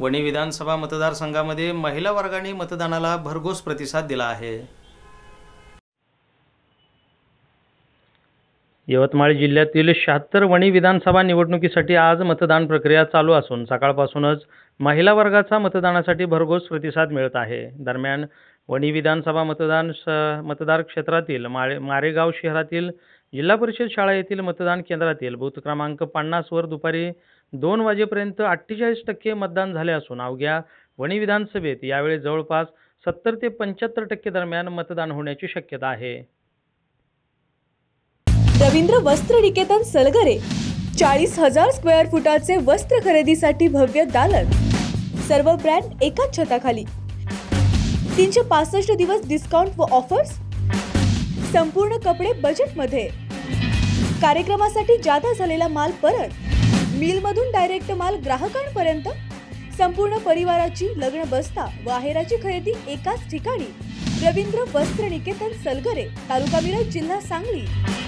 वणी विधानसभा मतदारसंघामध्ये महिला वर्गाने मतदानाला भरघोस प्रतिसाद दिला आहे। यवतमाळ जिल्ह्यातील 76 वणी विधानसभा निवडणुकीसाठी आज मतदान प्रक्रिया चालू असून सकाळपासूनच महिला वर्गाचा मतदानासाठी भरघोस प्रतिसाद मिळत आहे। दरम्यान वणी विधानसभा मतदार क्षेत्रातील मारेगाव शहरातील जिल्हा परिषद शाळा येथील मतदान केंद्रातील बूथ क्रमांक 50 वर दुपारी 2 वाजेपर्यंत 48% मतदान झाले असून अवघ्या वणी विधानसभेत यावेळी जवळपास 70 ते 75% दरम्यान मतदान होण्याची शक्यता आहे। रवींद्र वस्त्र निकेतन सलगरे 40,000 स्क्वेअर फुटाचे वस्त्र खरेदीसाठी भव्य दालन, सर्व ब्रँड एकाच छताखाली, 365 दिवस डिस्काउंट व ऑफर्स, संपूर्ण कपडे बजेट मध्ये, कार्यक्रमासाठी जादा झालेला माल परत, मिल मधून डायरेक्ट माल ग्राहकांपर्यंत, संपूर्ण परिवाराची लग्न बस्ता व आहेराची खरेदी एकाच ठिकाणी। रवींद्र वस्त्र निकेतन सलगरे, तालुका मिरज, जिल्हा सांगली।